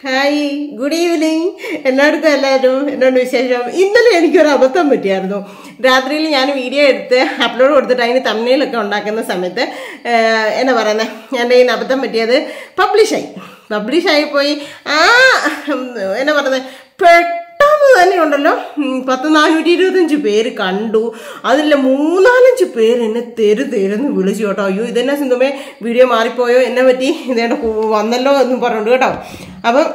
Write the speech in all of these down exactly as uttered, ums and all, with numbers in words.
Hi, good evening. എല്ലാവർക്കും എല്ലാവരും എന്നോട് വിശേഷം. ഇന്നലെ എനിക്കൊരു അബദ്ധം പറ്റിയായിരുന്നു. രാത്രിയിൽ ഞാൻ വീഡിയോ എടുത്ത് അപ്ലോഡ് കൊടുത്തിട്ട് അതിന് തമ്മിലൊക്കെ ഉണ്ടാക്കുന്ന സമയത്ത് എന്നാ പറയുന്നത്, എൻ്റെ കയ്യിൽ നിന്ന് അബദ്ധം പറ്റിയത് പബ്ലിഷായി പബ്ലിഷായി പോയി. ആ എന്നാ പറയുന്നത്, പെട്ടെന്ന് തന്നെ ഉണ്ടല്ലോ പത്ത് നാനൂറ്റി ഇരുപത്തഞ്ച് പേര് കണ്ടു. അതിൽ മൂന്നാലഞ്ച് പേര് എന്നെ തെരു തെരുന്ന് വിളിച്ചു കേട്ടോ. അയ്യോ ഇതെന്നെ സിന്ധുമേ വീഡിയോ മാറിപ്പോയോ, എന്നെ പറ്റി ഇതേണ്ട വന്നല്ലോ എന്നും പറഞ്ഞുണ്ട് കേട്ടോ. അപ്പം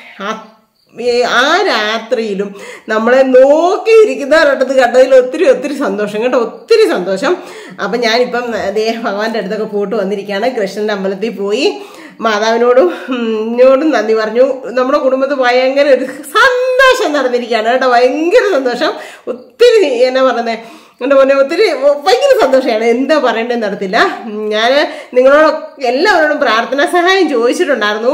ആ രാത്രിയിലും നമ്മളെ നോക്കിയിരിക്കുന്നവരടുത്ത് കണ്ടതിൽ ഒത്തിരി ഒത്തിരി സന്തോഷം കേട്ടോ, ഒത്തിരി സന്തോഷം. അപ്പം ഞാനിപ്പം അതേ ഭഗവാന്റെ അടുത്തൊക്കെ പോയിട്ട് വന്നിരിക്കുകയാണ്. കൃഷ്ണൻ്റെ അമ്പലത്തിൽ പോയി മാതാവിനോടും എന്നോടും നന്ദി പറഞ്ഞു. നമ്മുടെ കുടുംബത്തിൽ ഭയങ്കര ഒരു സന്തോഷം നടന്നിരിക്കുകയാണ് കേട്ടോ, ഭയങ്കര സന്തോഷം. ഒത്തിരി എന്നാ പറയുന്നത്, എൻ്റെ പൊന്നെ ഒത്തിരി ഭയങ്കര സന്തോഷമാണ്. എന്താ പറയേണ്ടതെന്ന് നടത്തില്ല. ഞാൻ നിങ്ങളോട് എല്ലാവരോടും പ്രാർത്ഥനാ സഹായം ചോദിച്ചിട്ടുണ്ടായിരുന്നു.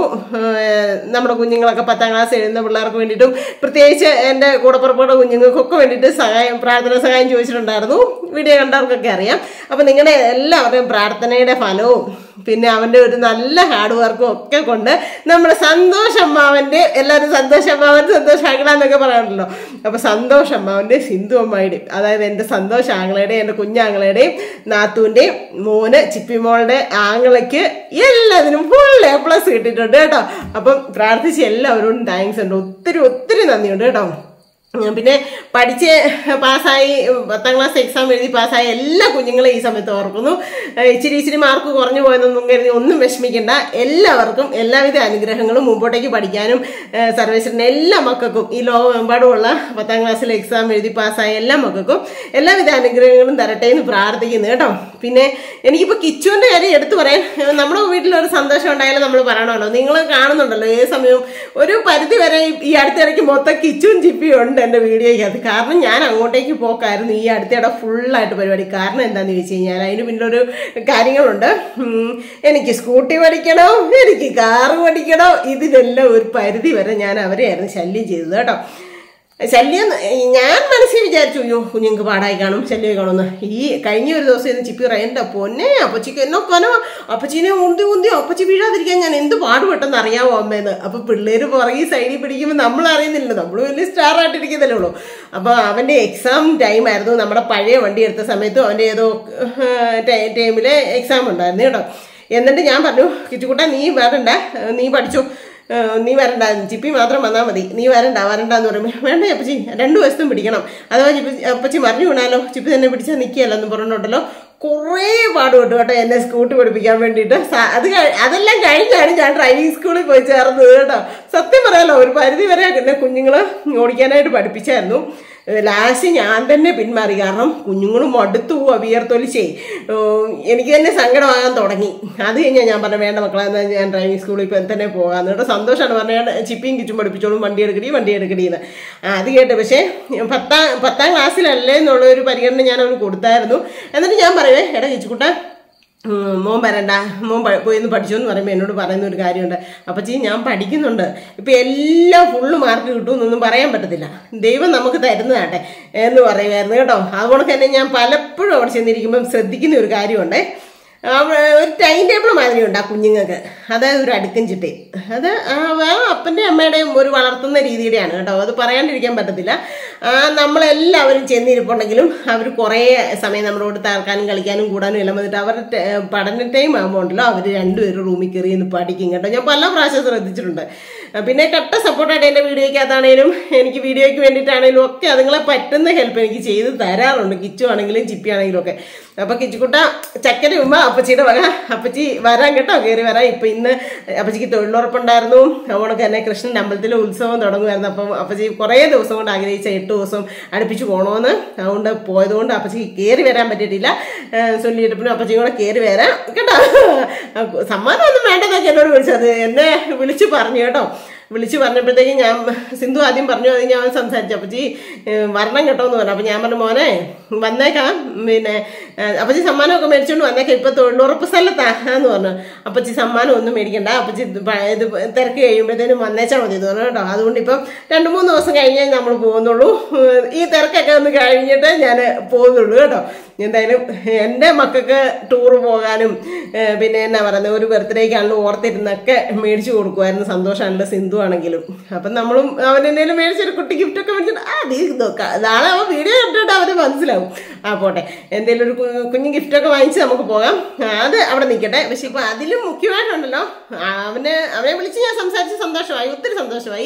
നമ്മുടെ കുഞ്ഞുങ്ങളൊക്കെ പത്താം ക്ലാസ് എഴുതുന്ന പിള്ളേർക്ക് വേണ്ടിയിട്ടും പ്രത്യേകിച്ച് എൻ്റെ കൂടപ്പുറപ്പുകളുടെ കുഞ്ഞുങ്ങൾക്കൊക്കെ വേണ്ടിയിട്ട് സഹായം പ്രാർത്ഥനാ സഹായം ചോദിച്ചിട്ടുണ്ടായിരുന്നു. വീഡിയോ കണ്ടവർക്കൊക്കെ അറിയാം. അപ്പം നിങ്ങളുടെ എല്ലാവരുടെയും പ്രാർത്ഥനയുടെ ഫലവും പിന്നെ അവൻ്റെ ഒരു നല്ല ഹാർഡ് വർക്കും ഒക്കെ കൊണ്ട് നമ്മുടെ സന്തോഷമ്മാവൻ്റെ എല്ലാവരും സന്തോഷമ്മാവൻ സന്തോഷാങ്ങളെന്നൊക്കെ പറയാറുണ്ടല്ലോ. അപ്പോൾ സന്തോഷമ്മാവൻ്റെ സിന്ധു അമ്മായിയുടെയും, അതായത് എൻ്റെ സന്തോഷ ആങ്ങളയുടെയും എൻ്റെ കുഞ്ഞാങ്ങളയുടെയും നാത്തൂൻ്റെയും മോന് ചിപ്പിമോളുടെ ആങ്ങളയ്ക്ക് എല്ലാത്തിനും ഫുൾ എ പ്ലസ് കിട്ടിയിട്ടുണ്ട് കേട്ടോ. അപ്പം പ്രാർത്ഥിച്ച് എല്ലാവരോടും താങ്ക്സ് ഉണ്ട്, ഒത്തിരി ഒത്തിരി നന്ദിയുണ്ട് കേട്ടോ. പിന്നെ പഠിച്ച് പാസ്സായി പത്താം ക്ലാസ് എക്സാം എഴുതി പാസ്സായ എല്ലാ കുഞ്ഞുങ്ങളും ഈ സമയത്ത് ഓർക്കുന്നു. ഇച്ചിരി ഇച്ചിരി മാർക്ക് കുറഞ്ഞു പോയെന്നൊന്നും കരുതി ഒന്നും വിഷമിക്കേണ്ട. എല്ലാവർക്കും എല്ലാവിധ അനുഗ്രഹങ്ങളും മുമ്പോട്ടേക്ക് പഠിക്കാനും സർവേശ്വരൻ്റെ എല്ലാ മക്കൾക്കും ഈ ലോകമെമ്പാടുമുള്ള പത്താം ക്ലാസ്സിൽ എക്സാം എഴുതി പാസ്സായ എല്ലാ മക്കൾക്കും എല്ലാവിധ അനുഗ്രഹങ്ങളും തരട്ടെ എന്ന് പ്രാർത്ഥിക്കുന്നു കേട്ടോ. പിന്നെ എനിക്കിപ്പോൾ കിച്ചുവിൻ്റെ കാര്യം എടുത്തു പറയാൻ, നമ്മുടെ വീട്ടിലൊരു സന്തോഷം ഉണ്ടായാലും നമ്മൾ പറയണമല്ലോ. നിങ്ങൾ കാണുന്നുണ്ടല്ലോ ഏത് സമയവും ഒരു പരിധി വരെ ഈ അടുത്തിടയ്ക്ക് മൊത്തം കിച്ചുവും ചിപ്പിയും ഉണ്ട് എൻ്റെ വീഡിയോയ്ക്കകത്ത്. കാരണം ഞാൻ അങ്ങോട്ടേക്ക് പോക്കായിരുന്നു ഈ അടുത്തിടെ ഫുള്ളായിട്ട് പരിപാടി. കാരണം എന്താണെന്ന് ചോദിച്ചു കഴിഞ്ഞാൽ അതിന് പിന്നിലൊരു കാര്യങ്ങളുണ്ട്. എനിക്ക് സ്കൂട്ടി പഠിക്കണോ, എനിക്ക് കാറ് പഠിക്കണോ, ഇതിനെല്ലാം ഒരു പരിധി വരെ ഞാൻ അവരെയായിരുന്നു ശല്യം ചെയ്തത് കേട്ടോ. ശല്യം ഞാൻ മനസ്സിൽ വിചാരിച്ചു, അയ്യോ കുഞ്ഞുങ്ങൾക്ക് പാടായി കാണും, ശല്യം കാണുമെന്ന്. ഈ കഴിഞ്ഞ ഒരു ദിവസം ഇന്ന് ചിപ്പി പറയും, എൻ്റെ പൊന്നെ അപ്പച്ചിക്ക് എന്നോ കനോ, അപ്പച്ചീനെ ഉന്തി ഉന്തി അപ്പച്ചി വീഴാതിരിക്കാൻ ഞാൻ എന്ത് പാടുപെട്ടെന്ന് അറിയാവോ അമ്മേന്ന്. അപ്പൊ പിള്ളേര് പുറകെ സൈഡിൽ പിടിക്കുമ്പോൾ നമ്മൾ അറിയുന്നില്ല, നമ്മൾ വലിയ സ്റ്റാർ ആയിട്ടിരിക്കുന്നല്ലേ ഉള്ളൂ. അപ്പൊ അവന്റെ എക്സാം ടൈം ആയിരുന്നു. നമ്മുടെ പഴയ വണ്ടി എടുത്ത സമയത്തും അവന്റെ ഏതോ ടൈമില് എക്സാം ഉണ്ടായിരുന്നു കേട്ടോ. എന്നിട്ട് ഞാൻ പറഞ്ഞു, കിച്ചുകുട്ടാ നീ വരണ്ട, നീ പഠിച്ചു, നീ വരണ്ട, ചിപ്പി മാത്രം വന്നാൽ മതി, നീ വരണ്ട വരണ്ടെന്ന് പറയുമ്പോൾ വേണ്ട അപ്പച്ചി രണ്ടു വശത്തും പിടിക്കണം, അഥവാ ചിപ്പി അപ്പച്ചി മറിഞ്ഞു വീണാലോ, ചിപ്പി തന്നെ പിടിച്ചാൽ നിൽക്കുകയല്ലെന്ന് പറഞ്ഞിട്ടുണ്ടല്ലോ. കുറേ പാടുപെട്ടു കേട്ടോ എന്നെ സ്കൂട്ടി പഠിപ്പിക്കാൻ വേണ്ടിയിട്ട്. അത് അതെല്ലാം കഴിഞ്ഞാണ് ഞാൻ ഡ്രൈവിംഗ് സ്കൂളിൽ പോയി ചേർന്നത് കേട്ടോ. സത്യം പറയാലോ, ഒരു പരിധി വരെ എന്നെ കുഞ്ഞുങ്ങൾ ഓടിക്കാനായിട്ട് പഠിപ്പിച്ചായിരുന്നു. ലാസ്റ്റ് ഞാൻ തന്നെ പിന്മാറി. കാരണം കുഞ്ഞുങ്ങളും മടുത്തു പോവുക, വിയർത്തൊലിച്ചേ എനിക്ക് തന്നെ സങ്കടമാകാൻ തുടങ്ങി. അത് കഴിഞ്ഞാൽ ഞാൻ പറഞ്ഞു വേണ്ട മക്കളെ, എന്നാൽ ഞാൻ ഡ്രൈവിംഗ് സ്കൂളിൽ ഇപ്പം തന്നെ പോകാമെന്ന് കേട്ടോ. സന്തോഷമാണ് പറഞ്ഞാൽ ചിപ്പിയും കിച്ചും പഠിപ്പിച്ചോളും, വണ്ടി എടുക്കടി വണ്ടി എടുക്കടിയെന്ന്. അത് കേട്ട് പക്ഷേ പത്താം പത്താം ക്ലാസ്സിലല്ലേ എന്നുള്ളൊരു പരിഗണന ഞാൻ അവന് കൊടുത്തായിരുന്നു. എന്നിട്ട് ഞാൻ പറയുവേ, എടാ കിച്ചുകുട്ട മോൻ വരണ്ട, മോൻ പോയി ഒന്ന് പഠിച്ചു എന്ന് പറയുമ്പോൾ എന്നോട് പറയുന്ന ഒരു കാര്യമുണ്ട്, അപ്പച്ചി ഞാൻ പഠിക്കുന്നുണ്ട്, ഇപ്പം എല്ലാം ഫുള്ള് മാർക്ക് കിട്ടുമെന്നൊന്നും പറയാൻ പറ്റത്തില്ല, ദൈവം നമുക്ക് തരുന്നതാട്ടെ എന്ന് പറയുമായിരുന്നു കേട്ടോ. അതുകൊണ്ട് തന്നെ ഞാൻ പലപ്പോഴും അവിടെ ചെന്നിരിക്കുമ്പം ശ്രദ്ധിക്കുന്ന ഒരു കാര്യമുണ്ടേ, ഒരു ടൈം ടേബിൾ മാതിരി ഉണ്ട് ആ കുഞ്ഞുങ്ങൾക്ക്. അതായത് ഒരു അടുക്കും ചിട്ടയും, അത് അപ്പൻ്റെ അമ്മയുടെയും ഒരു വളർത്തുന്ന രീതിയുടെയാണ് കേട്ടോ. അത് പറയാണ്ടിരിക്കാൻ പറ്റത്തില്ല. നമ്മളെല്ലാവരും ചെന്നിരിപ്പുണ്ടെങ്കിലും അവർ കുറേ സമയം നമ്മളോട് തർക്കാനും കളിക്കാനും കൂടാനും എല്ലാം വന്നിട്ട് അവരുടെ പഠന ടൈം ആകുമ്പോൾ ഉണ്ടല്ലോ അവർ രണ്ടുപേരും റൂമിൽ കയറി നിന്ന് പഠിക്കും കേട്ടോ. ഞാൻ പല പ്രാവശ്യം ശ്രദ്ധിച്ചിട്ടുണ്ട്. പിന്നെ കട്ട സപ്പോർട്ടായിട്ട് എൻ്റെ വീഡിയോയ്ക്കകത്താണേലും എനിക്ക് വീഡിയോയ്ക്ക് വേണ്ടിയിട്ടാണേലും ഒക്കെ അതുങ്ങളെ പറ്റുന്ന ഹെൽപ്പ് എനിക്ക് ചെയ്ത് തരാറുണ്ട്, കിച്ചു ആണെങ്കിലും ചിപ്പി ആണെങ്കിലും ഒക്കെ. അപ്പം കിച്ചുകുട്ട ചക്കര ഉമ്മ അപ്പച്ചിയുടെ വക, അപ്പച്ചി വരാൻ കേട്ടോ, കയറി വരാം. ഇപ്പം ഇന്ന് അപ്പച്ചിക്ക് തൊഴിലുറപ്പുണ്ടായിരുന്നു, അതുകൊണ്ടൊക്കെ തന്നെ കൃഷ്ണൻ്റെ അമ്പലത്തിലെ ഉത്സവം തുടങ്ങുമായിരുന്നു. അപ്പം അപ്പച്ചി കുറേ ദിവസം കൊണ്ട് ആഗ്രഹിച്ച എട്ട് ദിവസം അടുപ്പിച്ച് പോകണമെന്ന്, അതുകൊണ്ട് പോയതുകൊണ്ട് അപ്പച്ചിക്ക് കയറി വരാൻ പറ്റിയിട്ടില്ല. ചൊല്ലിയിട്ടപ്പിനും അപ്പച്ചിയും കൂടെ കയറി വരാം കേട്ടോ. സമ്മാനം ഒന്നും വേണ്ടെന്നൊക്കെ എന്നോട് വിളിച്ചത്, എന്നെ വിളിച്ച് പറഞ്ഞു കേട്ടോ. വിളിച്ച് പറഞ്ഞപ്പോഴത്തേക്കും ഞാൻ സിന്ധു ആദ്യം പറഞ്ഞു, അത് ഞാൻ സംസാരിച്ചു, അപ്പച്ചി വരണം കേട്ടോ എന്ന് പറഞ്ഞു. അപ്പം ഞാൻ പറഞ്ഞു മോനെ വന്നേക്കാം, പിന്നെ അപ്പച്ചി സമ്മാനമൊക്കെ മേടിച്ചുകൊണ്ട് വന്നേക്കാം, ഇപ്പം തൊഴിലുറപ്പ് സ്ഥലത്താന്ന് പറഞ്ഞു. അപ്പച്ചി സമ്മാനം ഒന്നും മേടിക്കണ്ട, അപ്പച്ചി ഇത് തിരക്ക് കഴിയുമ്പോഴത്തേനും വന്നേച്ചാൽ മതി എന്ന് പറഞ്ഞു കേട്ടോ. അതുകൊണ്ട് ഇപ്പം രണ്ട് മൂന്ന് ദിവസം കഴിഞ്ഞേ നമ്മൾ പോകുന്നുള്ളൂ, ഈ തിരക്കൊക്കെ ഒന്ന് കഴിഞ്ഞിട്ട് ഞാൻ പോകുന്നുള്ളൂ കേട്ടോ. എന്തായാലും എൻ്റെ മക്കൾക്ക് ടൂർ പോകാനും പിന്നെ എന്നാ പറയുന്നത് ഒരു ബർത്ത്ഡേക്കാണെങ്കിലും ഓർത്തിരുന്നൊക്കെ മേടിച്ചു കൊടുക്കുമായിരുന്നു. സന്തോഷമാണല്ലോ സിന്ധു ആണെങ്കിലും. അപ്പം നമ്മളും അവൻ എന്തെങ്കിലും മേടിച്ചൊരു കുട്ടി ഗിഫ്റ്റൊക്കെ മേടിച്ചിട്ട് ആ നീ നോക്കാം, നാളെ അവൻ വീഡിയോ കണ്ടിട്ട് അവന് മനസ്സിലാവും. ആ പോട്ടെ, എന്തെങ്കിലും ഒരു കുഞ്ഞു ഗിഫ്റ്റൊക്കെ വാങ്ങിച്ച് നമുക്ക് പോകാം. അത് അവിടെ നിൽക്കട്ടെ. പക്ഷെ ഇപ്പം അതിലും മുഖ്യമായിട്ടുണ്ടല്ലോ അവന് അവനെ വിളിച്ച് ഞാൻ സംസാരിച്ച് സന്തോഷമായി, ഒത്തിരി സന്തോഷമായി.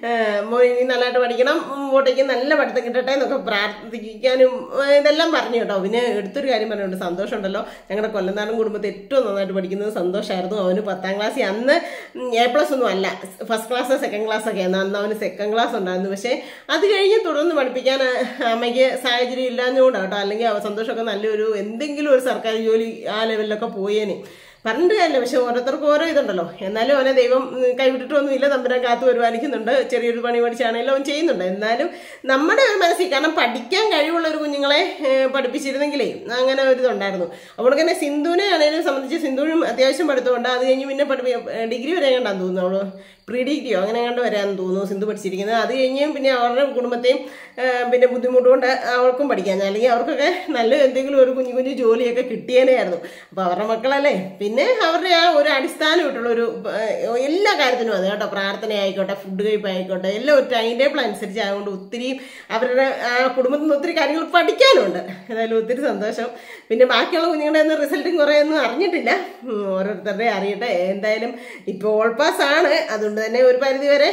ഇനി നല്ലതായിട്ട് പഠിക്കണം, മുമ്പോട്ടേക്ക് നല്ല പഠിത്തം കിട്ടട്ടെ എന്നൊക്കെ പ്രാർത്ഥിക്കാനും ഇതെല്ലാം പറഞ്ഞു കേട്ടോ. പിന്നെ എടുത്തൊരു കാര്യം പറഞ്ഞുകൊണ്ട് സന്തോഷമുണ്ടല്ലോ, ഞങ്ങളുടെ കൊല്ലനാടൻ കുടുംബത്തിൽ ഏറ്റവും നന്നായിട്ട് പഠിക്കുന്നത് സന്തോഷമായിരുന്നു. അവന് പത്താം ക്ലാസ്സിൽ അന്ന് എ പ്ലസ് ഒന്നും അല്ല, ഫസ്റ്റ് ക്ലാസ് സെക്കൻഡ് ക്ലാസ് ഒക്കെ ആയിരുന്നു. അന്ന് അവന് സെക്കൻഡ് ക്ലാസ് ഉണ്ടായിരുന്നു. പക്ഷേ അത് കഴിഞ്ഞ് തുടർന്ന് പഠിപ്പിക്കാൻ അമ്മയ്ക്ക് സാഹചര്യം ഇല്ലാഞ്ഞുകൊണ്ടാണ് കേട്ടോ. അല്ലെങ്കിൽ അവ സന്തോഷമൊക്കെ നല്ലൊരു എന്തെങ്കിലും ഒരു സർക്കാർ ജോലി ആ ലെവലിലൊക്കെ പോയേനെ. പറഞ്ഞിട്ട് കാര്യമില്ല, പക്ഷെ ഓരോരുത്തർക്കും ഓരോ ഇതുണ്ടല്ലോ. എന്നാലും അവനെ ദൈവം കൈവിട്ടിട്ടൊന്നുമില്ല, തമ്പുരാൻ കാത്തു പരിപാലിക്കുന്നുണ്ട്. ചെറിയൊരു പണി പഠിച്ചാണെങ്കിലും അവൻ ചെയ്യുന്നുണ്ട്. എന്നാലും നമ്മുടെ ഒരു മനസ്സിൽ, കാരണം പഠിക്കാൻ കഴിവുള്ള ഒരു കുഞ്ഞുങ്ങളെ പഠിപ്പിച്ചിരുന്നെങ്കിലേ അങ്ങനെ ഒരു ഇതുണ്ടായിരുന്നു. അതുകൊണ്ട് തന്നെ സിന്ധുവിനെ ആണെങ്കിലും സംബന്ധിച്ച് സിന്ധുവിനും അത്യാവശ്യം പഠിത്തമുണ്ട്. അത് കഴിഞ്ഞ് പിന്നെ പഠിപ്പി ഡിഗ്രി വരെ കണ്ടാന്ന് തോന്നുന്നു, അവള് പ്രീ ഡിഗ്രിയോ അങ്ങനെ കണ്ട് വരാമെന്ന് തോന്നുന്നു സിന്ധു പഠിച്ചിരിക്കുന്നത്. അത് കഴിഞ്ഞ് പിന്നെ അവരുടെ കുടുംബത്തെയും പിന്നെ ബുദ്ധിമുട്ടുകൊണ്ട് അവൾക്കും പഠിക്കാൻ, അല്ലെങ്കിൽ അവർക്കൊക്കെ നല്ല എന്തെങ്കിലും ഒരു കുഞ്ഞു കുഞ്ഞു ജോലിയൊക്കെ കിട്ടിയേനെയായിരുന്നു. അപ്പോൾ അവരുടെ മക്കളല്ലേ, പിന്നെ അവരുടെ ആ ഒരു അടിസ്ഥാനമായിട്ടുള്ള ഒരു എല്ലാ കാര്യത്തിനും അത് കേട്ടോ, പ്രാർത്ഥന ആയിക്കോട്ടെ, ഫുഡ് കഴിപ്പ് ആയിക്കോട്ടെ, എല്ലാം ഒരു ടൈം ടേബിൾ അനുസരിച്ച് ആയതുകൊണ്ട് ഒത്തിരി അവരുടെ ആ കുടുംബത്തിൽ നിന്ന് ഒത്തിരി കാര്യങ്ങൾ പഠിക്കാനുണ്ട്. ഏതായാലും ഒത്തിരി സന്തോഷം. പിന്നെ ബാക്കിയുള്ള കുഞ്ഞുങ്ങളുടെ ഒന്നും റിസൾട്ടും കുറേ ഒന്നും അറിഞ്ഞിട്ടില്ല, ഓരോരുത്തരുടെ അറിയട്ടെ. എന്തായാലും ഇപ്പോൾ ഓൾ പാസ് ആണ്, അതുകൊണ്ട് തന്നെ ഒരു പരിധി വരെ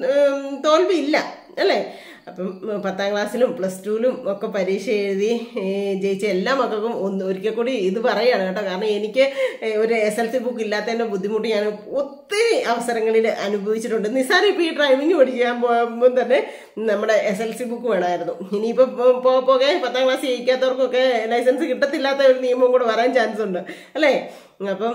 തോൽവി ഇല്ല അല്ലേ. അപ്പം പത്താം ക്ലാസ്സിലും പ്ലസ് ടുവിലും ഒക്കെ പരീക്ഷ എഴുതി ജയിച്ച എല്ലാ മക്കൾക്കും ഒന്ന് ഒരിക്കൽ കൂടി ഇത് പറയുകയാണ് കേട്ടോ. കാരണം എനിക്ക് ഒരു എസ് എൽ സി ബുക്ക് ഇല്ലാത്തതിൻ്റെ ബുദ്ധിമുട്ട് ഞാൻ ഒത്തിരി അവസരങ്ങളിൽ അനുഭവിച്ചിട്ടുണ്ട്. നിസ്സാരം ഇപ്പോൾ ഈ ഡ്രൈവിംഗ് പഠിക്കാൻ പോകുമ്പോൾ തന്നെ നമ്മുടെ എസ് എൽ സി ബുക്ക് വേണമായിരുന്നു. ഇനിയിപ്പോൾ പോ പോകെ പത്താം ക്ലാസ് ജയിക്കാത്തവർക്കൊക്കെ ലൈസൻസ് കിട്ടത്തില്ലാത്ത ഒരു നിയമം കൂടെ വരാൻ ചാൻസ് ഉണ്ട് അല്ലേ. അപ്പം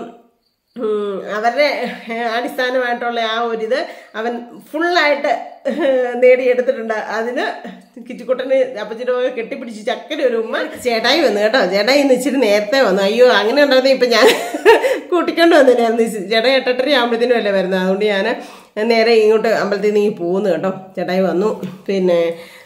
അവരുടെ അടിസ്ഥാനമായിട്ടുള്ള ആ ഒരിത് അവൻ ഫുള്ളായിട്ട് നേടിയെടുത്തിട്ടുണ്ട്. അതിന് കിച്ചുക്കുട്ടന് അപ്പച്ചിട്ട് കെട്ടിപ്പിടിച്ച് ചക്കര ഒരു ഉമ്മ. ചേട്ടായി വന്നു കേട്ടോ, ചേട്ടായി ഇന്ന് ഇച്ചിരി നേരത്തെ വന്നു. അയ്യോ അങ്ങനെ ഉണ്ടായിരുന്നു, ഇപ്പം ഞാൻ കൂട്ടിക്കൊണ്ട് വന്നില്ലായിരുന്നു. ചേട്ടായി എട്ടെട്ടര ആകുമ്പോഴത്തേനും അല്ലേ വരുന്നത്. അതുകൊണ്ട് ഞാൻ നേരെ ഇങ്ങോട്ട് അമ്പലത്തിൽ നിന്ന് പോകുന്നു കേട്ടോ. ചേട്ടായി വന്നു. പിന്നെ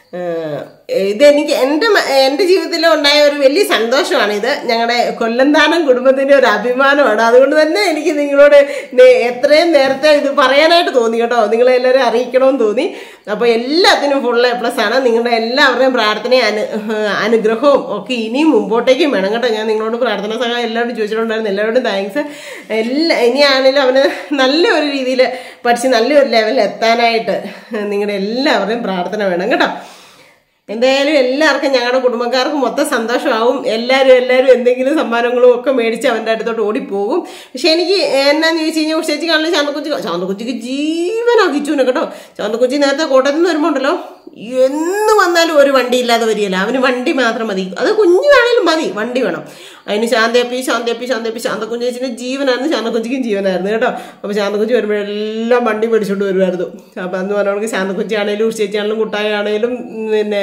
ഇതെനിക്ക് എൻ്റെ എൻ്റെ ജീവിതത്തിൽ ഉണ്ടായ ഒരു വലിയ സന്തോഷമാണിത്. ഞങ്ങളുടെ കൊല്ലന്താനം കുടുംബത്തിൻ്റെ ഒരു അഭിമാനമാണ്. അതുകൊണ്ട് തന്നെ എനിക്ക് നിങ്ങളോട് എത്രയും നേരത്തെ ഇത് പറയാനായിട്ട് തോന്നി കേട്ടോ, നിങ്ങളെല്ലാവരും അറിയിക്കണമെന്ന് തോന്നി. അപ്പോൾ എല്ലാത്തിനും ഫുൾ എ പ്ലസ് ആണ്. നിങ്ങളുടെ എല്ലാവരുടെയും പ്രാർത്ഥനയും അനു അനുഗ്രഹവും ഒക്കെ ഇനിയും മുമ്പോട്ടേക്കും വേണം കേട്ടോ. ഞാൻ നിങ്ങളോട് പ്രാർത്ഥന സഹായം എല്ലാവരോടും ചോദിച്ചിട്ടുണ്ടായിരുന്നു, എല്ലാവരോടും താങ്ക്സ്. എല്ലാ ഇനിയാണെങ്കിലും അവന് നല്ല ഒരു രീതിയിൽ പഠിച്ച് നല്ലൊരു ലെവലിൽ എത്താനായിട്ട് നിങ്ങളുടെ എല്ലാവരുടെയും പ്രാർത്ഥന വേണം കേട്ടോ. എന്തായാലും എല്ലാവർക്കും ഞങ്ങളുടെ കുടുംബക്കാർക്ക് മൊത്തം സന്തോഷമാവും. എല്ലാവരും എല്ലാവരും എന്തെങ്കിലും സമ്മാനങ്ങളും ഒക്കെ മേടിച്ച് അവൻ്റെ അടുത്തോട്ട് ഓടിപ്പോകും. പക്ഷെ എനിക്ക് എന്നാന്ന് ചോദിച്ചു കഴിഞ്ഞാൽ ഉച്ചയ്ക്ക് കാണുന്ന ചാന്തക്കൊച്ചി ചാന്തക്കൊച്ചിക്ക് ജീവനാക്കിച്ചുവിനെ കേട്ടോ. ചാന്തക്കൊച്ചി നേരത്തെ കോട്ടയത്ത് നിന്ന് വരുമ്പോൾ ഉണ്ടല്ലോ, എന്ന് വന്നാലും ഒരു വണ്ടി ഇല്ലാതെ വരികയില്ല. അവന് വണ്ടി മാത്രം മതി, അത് കുഞ്ഞു വേണേലും മതി, വണ്ടി വേണം. അതിന് ശാന്തയപ്പി ശാന്തയപ്പി ശാന്തയപ്പി ശാന്തക്കുഞ്ചേച്ചിൻ്റെ ജീവനായിരുന്നു, ശാന്തക്കുഞ്ചിക്കും ജീവനായിരുന്നു കേട്ടോ. അപ്പോൾ ശാന്തക്കുഞ്ചി വരുമ്പോഴെല്ലാം വണ്ടി മേടിച്ചുകൊണ്ട് വരുമായിരുന്നു. അപ്പോൾ അന്ന് പറഞ്ഞവർക്ക് ശാന്തക്കുഞ്ചി ആണെങ്കിലും ഉച്ചേച്ചിയാണെങ്കിലും കുട്ടായി ആണെങ്കിലും പിന്നെ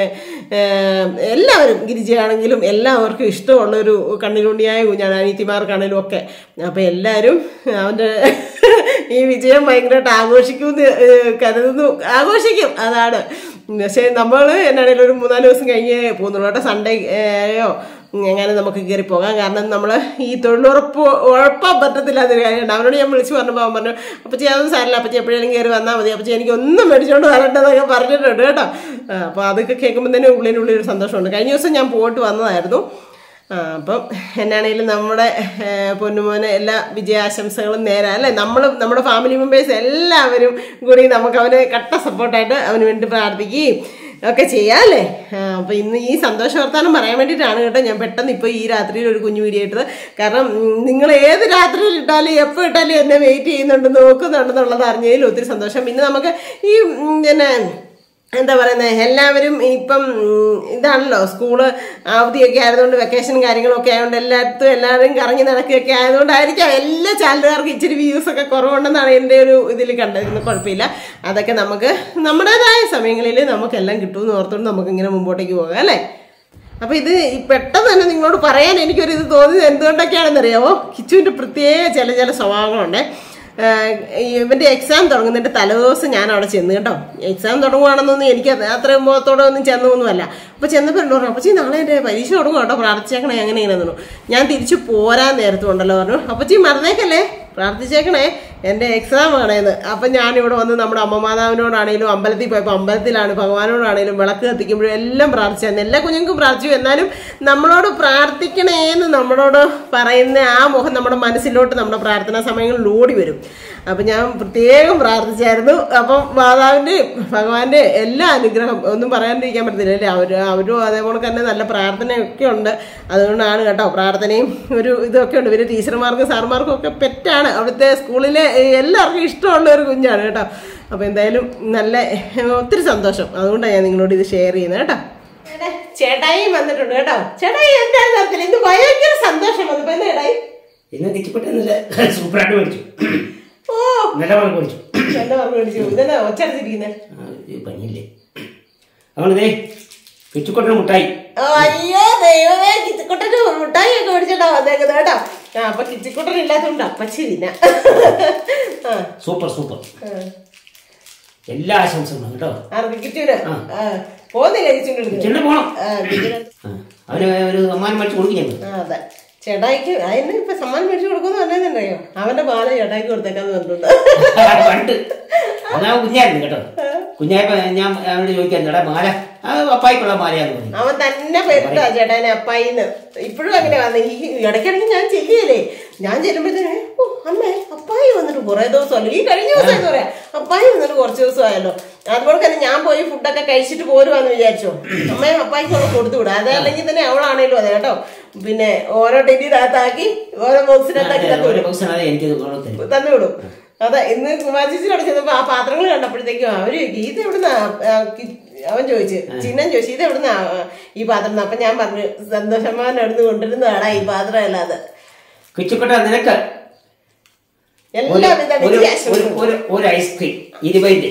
എല്ലാവരും ഗിരിജയാണെങ്കിലും എല്ലാവർക്കും ഇഷ്ടമുള്ളൊരു കണ്ണിലുണ്ടിയായ കുഞ്ഞാണ്, അനിയത്തിമാർക്കാണെങ്കിലും ഒക്കെ. അപ്പോൾ എല്ലാവരും അവൻ്റെ ഈ വിജയം ഭയങ്കരമായിട്ട് ആഘോഷിക്കുമെന്ന് കരുതുന്നു. ആഘോഷിക്കും, അതാണ്. പക്ഷേ നമ്മൾ എന്നാണെങ്കിലും ഒരു മൂന്നാല് ദിവസം കഴിഞ്ഞ് പോകുന്നുള്ളൂ കേട്ടോ. സൺഡേയോ എങ്ങനെ നമുക്ക് കയറി പോകാം. കാരണം നമ്മൾ ഈ തൊഴിലുറപ്പ് ഉറപ്പാൻ പറ്റത്തില്ല എന്നൊരു കാര്യമുണ്ട്. അവരോട് ഞാൻ വിളിച്ച് പറഞ്ഞപ്പോൾ അവൻ പറഞ്ഞു, അപ്പച്ചി അതൊന്നും സാരില്ല, അപ്പച്ചി എപ്പോഴെങ്കിലും കയറി വന്നാൽ മതി, അപ്പച്ചി എനിക്ക് ഒന്നും മേടിച്ചുകൊണ്ട് വരേണ്ടതൊക്കെ പറഞ്ഞിട്ടുണ്ട് കേട്ടോ. അപ്പോൾ അതൊക്കെ കേൾക്കുമ്പോൾ തന്നെ ഉള്ളിനുള്ളിൽ ഒരു സന്തോഷമുണ്ട്. കഴിഞ്ഞ ദിവസം ഞാൻ പോയിട്ട് വന്നതായിരുന്നു. അപ്പം എന്നാണെങ്കിലും നമ്മുടെ പൊന്നുമോനെ എല്ലാ വിജയാശംസകളും നേരാ അല്ലേ. നമ്മൾ നമ്മുടെ ഫാമിലി മെമ്പേഴ്സ് എല്ലാവരും കൂടി നമുക്ക് അവന് കട്ട സപ്പോർട്ടായിട്ട് അവന് വേണ്ടി പ്രാർത്ഥിക്കുകയും ഒക്കെ ചെയ്യാം അല്ലേ. അപ്പോൾ ഇന്ന് ഈ സന്തോഷ വർത്താനം പറയാൻ വേണ്ടിയിട്ടാണ് കേട്ടോ ഞാൻ പെട്ടെന്ന് ഇപ്പോൾ ഈ രാത്രിയിൽ ഒരു കുഞ്ഞു വീഡിയോ ഇട്ടത്. കാരണം നിങ്ങൾ ഏത് രാത്രിയിൽ ഇട്ടാലും എപ്പോൾ ഇട്ടാലും എന്നെ വെയിറ്റ് ചെയ്യുന്നുണ്ട്, നോക്കുന്നുണ്ടെന്നുള്ളത് അറിഞ്ഞതിൽ ഒത്തിരി സന്തോഷം. പിന്നെ നമുക്ക് ഈ പിന്നെ എന്താ പറയുന്നത്, എല്ലാവരും ഇപ്പം ഇതാണല്ലോ സ്കൂള് അവധിയൊക്കെ ആയതുകൊണ്ട് വെക്കേഷനും കാര്യങ്ങളൊക്കെ ആയതുകൊണ്ട് എല്ലായിടത്തും എല്ലാവരും കറങ്ങി നടക്കുകയൊക്കെ ആയതുകൊണ്ടായിരിക്കാം എല്ലാ ചാനലുകാർക്കും ഇച്ചിരി വ്യൂസൊക്കെ കുറവുണ്ടെന്നാണ് എൻ്റെ ഒരു ഇതിൽ കണ്ടിരുന്നത്. കുഴപ്പമില്ല, അതൊക്കെ നമുക്ക് നമ്മുടേതായ സമയങ്ങളിൽ നമുക്കെല്ലാം കിട്ടുമെന്ന് ഓർത്തുകൊണ്ട് നമുക്കിങ്ങനെ മുമ്പോട്ടേക്ക് പോകാം അല്ലേ. അപ്പോൾ ഇത് പെട്ടെന്ന് തന്നെ നിങ്ങളോട് പറയാൻ എനിക്കൊരു ഇത് തോന്നിയത് എന്തുകൊണ്ടൊക്കെയാണെന്നറിയാമോ, കിച്ചുവിൻ്റെ പ്രത്യേക ചില ചില സ്വഭാവങ്ങളുണ്ട്. ഇവന്റെ എക്സാം തുടങ്ങുന്നതിന്റെ തലേദിവസം ഞാൻ അവിടെ ചെന്ന് കേട്ടോ. എക്സാം തുടങ്ങുവാണെന്നൊന്നും എനിക്ക് അത്രയും മുഖത്തോടെ ഒന്നും ചെന്നൊന്നുമല്ല. അപ്പൊ ചെന്നപ്പോൾ എന്നോട് പറഞ്ഞു അപ്പച്ചി നാളെ എന്റെ പരീക്ഷ തുടങ്ങും കേട്ടോ, പ്രാർത്ഥിച്ചേക്കണേ അങ്ങനെ ഇങ്ങനെ തന്നു. ഞാൻ തിരിച്ചു പോരാൻ നേരത്തും ഉണ്ടല്ലോ പറഞ്ഞു അപ്പച്ചി മറന്നേക്കല്ലേ പ്രാർത്ഥിച്ചേക്കണേ എൻ്റെ എക്സാം ആണേന്ന്. അപ്പം ഞാനിവിടെ വന്ന് നമ്മുടെ അമ്മമാതാവിനോടാണേലും അമ്പലത്തിൽ പോയപ്പോൾ അമ്പലത്തിലാണ് ഭഗവാനോടാണേലും വിളക്ക് കത്തിക്കുമ്പോഴും എല്ലാം പ്രാർത്ഥിച്ചായിരുന്നു. എല്ലാ കുഞ്ഞുങ്ങൾക്കും പ്രാർത്ഥിച്ചു. എന്നാലും നമ്മളോട് പ്രാർത്ഥിക്കണേന്ന് നമ്മളോട് പറയുന്ന ആ മുഖം നമ്മുടെ മനസ്സിലോട്ട് നമ്മുടെ പ്രാർത്ഥനാ സമയങ്ങളിൽ ഓടി വരും. അപ്പം ഞാൻ പ്രത്യേകം പ്രാർത്ഥിച്ചായിരുന്നു. അപ്പം മാതാവിൻ്റെ ഭഗവാന്റെ എല്ലാ അനുഗ്രഹം ഒന്നും പറയാണ്ടിരിക്കാൻ പറ്റത്തില്ല അല്ലേ. അവർ അവരും അതേപോലെ തന്നെ നല്ല പ്രാർത്ഥനയൊക്കെ ഉണ്ട്. അതുകൊണ്ടാണ് കേട്ടോ പ്രാർത്ഥനയും ഒരു ഇതൊക്കെ ഉണ്ട്. പിന്നെ ടീച്ചർമാർക്കും സാർമാർക്കും ഒക്കെ പെറ്റാണ്. അവിടുത്തെ സ്കൂളിലെ എല്ലാവർക്കും ഇഷ്ടമുള്ള ഒരു കുഞ്ഞാണ് കേട്ടോ. അപ്പോൾ എന്തായാലും നല്ല ഒത്തിരി സന്തോഷം. അതുകൊണ്ടാണ് ഞാൻ നിങ്ങളോട് ഇത് ഷെയർ ചെയ്യുന്നത് കേട്ടോ. ചേട്ടായി വന്നിട്ടുണ്ട് കേട്ടോ. ചേട്ടായി എന്തായാലും നടത്തില്ല ഇന്ന് ഭയങ്കര സന്തോഷം വന്നപ്പോ എന്താ ചേട്ടായി ഇന്ന് കിട്ടിപ്പെട്ടില്ല സൂപ്പറായിട്ട് മേടിച്ചു. ഓ നല്ല പറഞ്ഞു മേടിച്ചു നല്ല പറഞ്ഞു മേടിച്ചു. ഇതെന്നാ ഒച്ചടിച്ചിരിക്കുന്നേ പനിയില്ലേ അവളിതേ കിച്ചുക്കൊട്ടന് മുട്ടായി. അയ്യോ ദൈവമേ കിച്ചുക്കുട്ടന് മുട്ടായി ഒക്കെ മേടിച്ചിട്ടാ വന്നേക്കുന്നത് കേട്ടോ. ആ അപ്പൊ കിച്ചുക്കുട്ടൻ ഇല്ലാത്തതുകൊണ്ട് അപ്പച്ചി തിന്ന സൂപ്പർ സൂപ്പർ എല്ലാ ആശംസകളും കേട്ടോ. ആർക്ക് കിട്ടൂല പോന്നില്ല കിച്ചുണ്ട് പോണം അവന് ഒരു സമ്മാനം മേടിച്ചു കൊടുക്കും. അതെ ചേട്ടായിക്ക് അതിന് ഇപ്പൊ സമ്മാനം മേടിച്ചു കൊടുക്കുമെന്ന് പറഞ്ഞതറിയോ അവന്റെ മാല ചേട്ടായിക്ക് കൊടുത്തേക്കാന്ന് പറഞ്ഞിട്ടുണ്ട്. പണ്ട് അതാ കുഞ്ഞായിരുന്നു കേട്ടോ. കുഞ്ഞായപ്പോ ഞാൻ അവനോട് ചോദിക്കാൻ ചേട്ടാ മാല അപ്പായിക്കുള്ള മാലയാന്ന് പറഞ്ഞു. അവൻ തന്നെ പേരിട്ടാ ചേട്ടാനെ അപ്പായിന്ന്. ഇപ്പോഴും അങ്ങനെ വന്നു. ഈ ഇടയ്ക്കിടയ്ക്ക് ഞാൻ ചെല്ലിയല്ലേ ഞാൻ ചെല്ലുമ്പോഴത്തേനെ ഓ അമ്മേ അപ്പായി വന്നിട്ട് കുറെ ദിവസമല്ലോ ഈ കഴിഞ്ഞ ദിവസം എന്താ പറയാ അപ്പായി വന്നിട്ട് കുറച്ച് ദിവസമായല്ലോ. അതുപോലെ തന്നെ ഞാൻ പോയി ഫുഡൊക്കെ കഴിച്ചിട്ട് പോരുവാന്ന് വിചാരിച്ചോ അമ്മയെ അപ്പായിക്ക് അവൾ കൊടുത്തു വിടാം. അത് അല്ലെങ്കിൽ തന്നെ അവളാണേലും അതെ കേട്ടോ. പിന്നെ ഓരോ ടെന്നിനകത്താക്കി ഓരോ ബോക്സിനകത്താക്കി തന്നു വിടും. അതെ ഇന്ന് കുമാരിച്ചിനോട് ചെന്നപ്പോ ആ പാത്രങ്ങൾ കണ്ടപ്പോഴത്തേക്കും അവര് ഇത് എവിടുന്നാ അവൻ ചോദിച്ചു ചിഹ്നം ചോദിച്ചു ഇത് എവിടുന്നാ ഈ പാത്രം. അപ്പൊ ഞാൻ പറഞ്ഞു സന്തോഷമാൻ എടുത്ത് കൊണ്ടിരുന്നതാടാ ഈ പാത്രം അല്ലാതെ നിനക്ക് എല്ലാവിധ ഒരു ഐസ്ക്രീം ഇരുപതിന്റെ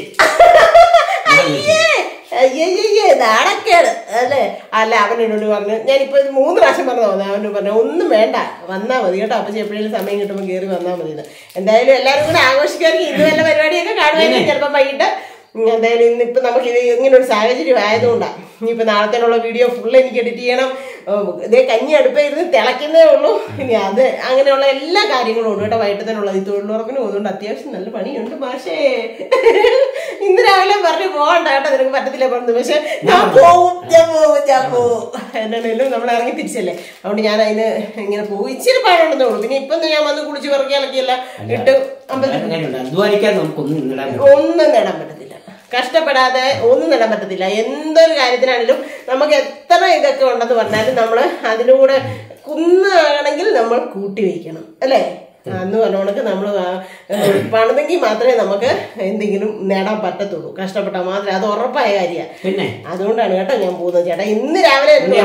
അയ്യയ്യേ നാണക്കേട് അല്ലേ. അല്ല അവൻ എന്നോട് പറഞ്ഞു ഞാനിപ്പോ മൂന്ന് പ്രാവശ്യം പറഞ്ഞു തോന്നുന്നു. അവനോട് പറഞ്ഞു ഒന്നും വേണ്ട വന്നാൽ മതി കേട്ടോ. അപ്പൊ എപ്പോഴേലും സമയം കിട്ടുമ്പോൾ കയറി വന്നാൽ മതി. എന്തായാലും എല്ലാവരും കൂടെ ആഘോഷിക്കാമെങ്കിൽ ഇന്ന് വല്ല പരിപാടിയൊക്കെ കാണുമായിരിക്കും ചിലപ്പോൾ വൈകിട്ട്. എന്തായാലും ഇന്നിപ്പോൾ നമുക്ക് ഇത് ഇങ്ങനെ ഒരു സാഹചര്യം ആയതുകൊണ്ടാണ്. ഇനിയിപ്പോൾ നാളത്തേനുള്ള വീഡിയോ ഫുൾ എനിക്ക് എഡിറ്റ് ചെയ്യണം. ഇതേ കഞ്ഞി അടുപ്പേ ഇരുന്ന് തിളയ്ക്കുന്നേ ഉള്ളൂ. ഇനി അത് അങ്ങനെയുള്ള എല്ലാ കാര്യങ്ങളും ഉണ്ട് കേട്ടോ. വൈകിട്ട് തന്നെ ഉള്ളത് ഈ തൊഴിലുറപ്പിന് പോകുന്നുണ്ട്. അത്യാവശ്യം നല്ല പണിയുണ്ട് പക്ഷേ ഇന്ന് രാവിലെ പറഞ്ഞു പോകണ്ട കേട്ടോ നിനക്ക് പറ്റത്തില്ല പറഞ്ഞു. പക്ഷെ ഞാൻ പോവും ഞാൻ പോവും ഞാൻ പോവും എന്നാണേലും നമ്മൾ ഇറങ്ങി തിരിച്ചല്ലേ. അതുകൊണ്ട് ഞാൻ അതിന് ഇങ്ങനെ പോകും. ഇച്ചിരി പാടുണ്ടെന്നേ ഉള്ളൂ. പിന്നെ ഇപ്പം ഞാൻ വന്ന് കുളിച്ച് പറക്കിയാലൊക്കെയല്ല ഇട്ട് അമ്പലത്തിൽ ഒന്നും നേടാൻ പറ്റത്തില്ല. കഷ്ടപ്പെടാതെ ഒന്നും നേടാൻ പറ്റത്തില്ല. എന്തൊരു കാര്യത്തിനാണെങ്കിലും നമുക്ക് എത്ര ഇതൊക്കെ ഉണ്ടെന്ന് പറഞ്ഞാലും നമ്മൾ അതിലൂടെ കുന്നാണെങ്കിൽ നമ്മൾ കൂട്ടി വയ്ക്കണം അല്ലേ. അന്ന് പറഞ്ഞോണക്ക് നമ്മൾ പണിതെങ്കിൽ മാത്രമേ നമുക്ക് എന്തെങ്കിലും നേടാൻ പറ്റത്തുള്ളൂ. കഷ്ടപ്പെട്ടാൽ മാത്രമേ. അത് ഉറപ്പായ കാര്യമാണ്. പിന്നെ അതുകൊണ്ടാണ് കേട്ടോ ഞാൻ പോകുന്നത്. ചേട്ടാ ഇന്ന് രാവിലെ അതെ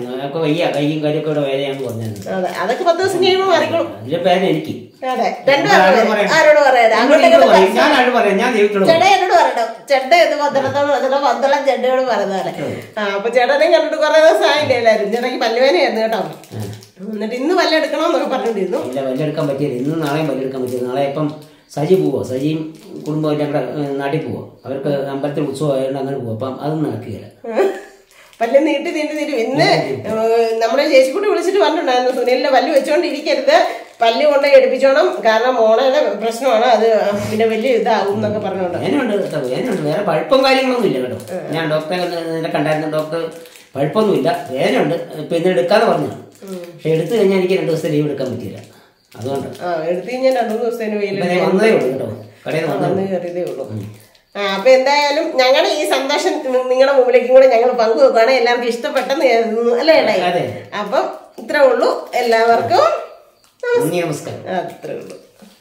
അതൊക്കെ പത്ത് ദിവസം കഴിയുമ്പോൾ മാറിക്കോളും. അതെ രണ്ടുപേരും ആരോട് പറയാം ചേട്ടാ എന്നോട് പറയണം. ചെണ്ട എന്ന് പന്തളത്തോട് പന്തളം ചെണ്ടയോട് പറയുന്നതല്ലേ. ആ അപ്പൊ ചേട്ടനെ കണ്ടിട്ട് കുറെ ദിവസം ആയില്ലേ എല്ലാവരും. ചേട്ടയ്ക്ക് പല്ലുവേനയായിരുന്നു കേട്ടോ. എന്നിട്ട് ഇന്ന് വല്ലെടുക്കണമെന്നൊക്കെ പറഞ്ഞോണ്ടിരുന്നു. ഇല്ല വല്ലെടുക്കാൻ പറ്റിയില്ല. ഇന്ന് നാളെയും വല്ലെടുക്കാൻ പറ്റില്ല. നാളെ ഇപ്പം സജി പോവോ സജിയും കുടുംബം ഞങ്ങളുടെ നാട്ടിൽ പോവോ. അവർക്ക് അമ്പലത്തിൽ ഉത്സവം ആയതുകൊണ്ട് അങ്ങനെ പോവും. അപ്പം അതൊന്നും നടക്കുകയില്ല. പല്ല് നീട്ടി നീട്ടി നീട്ടി ഇന്ന് നമ്മളെ ചേച്ചിക്കുട്ടി വിളിച്ചിട്ട് പറഞ്ഞിട്ടുണ്ടായിരുന്നു സുനിലിന്റെ പല്ല് വെച്ചോണ്ടിരിക്കരുത് പല്ല് കൊണ്ട് എടുപ്പിച്ചോണം കാരണം മോണയുടെ പ്രശ്നമാണ് അത് പിന്നെ വലിയ ഇതാവും എന്നൊക്കെ പറഞ്ഞോണ്ട്. വേനുണ്ട് കേട്ടോ വേനുണ്ട്. വേറെ പഴുപ്പും കാര്യങ്ങളൊന്നും ഇല്ല കേട്ടോ. ഞാൻ ഡോക്ടറെ കണ്ടായിരുന്നു. ഡോക്ടർ പഴുപ്പൊന്നുമില്ല വേനുണ്ട്. ഇപ്പൊ ഇന്ന് എടുക്കാന്ന് പറഞ്ഞു. പക്ഷെ എടുത്തു കഴിഞ്ഞാൽ എനിക്ക് രണ്ടു ദിവസത്തെ ലീവ് എടുക്കാൻ പറ്റിയില്ല. അതുകൊണ്ട് എടുത്തു കഴിഞ്ഞാൽ രണ്ടു ദിവസത്തേന് വന്നതേ ഉള്ളൂ കേട്ടോ. കടയിൽ വന്ന് കയറിയതേ ഉള്ളൂ. ആ അപ്പൊ എന്തായാലും ഞങ്ങളുടെ ഈ സന്തോഷം നിങ്ങളുടെ മുമ്പിലേക്കും കൂടെ ഞങ്ങൾ പങ്കുവെക്കുകയാണ്. എല്ലാവർക്കും ഇഷ്ടപ്പെട്ടെന്ന് കരുതുന്നു അല്ലേ ഏട്ടായി. അപ്പം ഇത്രേ ഉള്ളൂ. എല്ലാവർക്കും നമസ്കാരം. അത്രേ ഉള്ളൂ.